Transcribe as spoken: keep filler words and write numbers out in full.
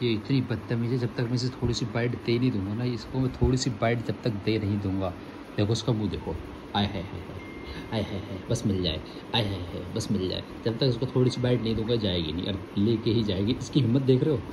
ये इतनी बदतमीज़ है, जब तक मैं इसे थोड़ी सी बाइट दे नहीं दूंगा ना, इसको मैं थोड़ी सी बाइट जब तक दे नहीं दूंगा। देखो उसका मुंह देखो, आय है आय है है बस मिल जाए, आय है है बस मिल जाए। जब तक इसको थोड़ी सी बाइट नहीं दूंगा जाएगी नहीं, और लेके ही जाएगी। इसकी हिम्मत देख रहे हो।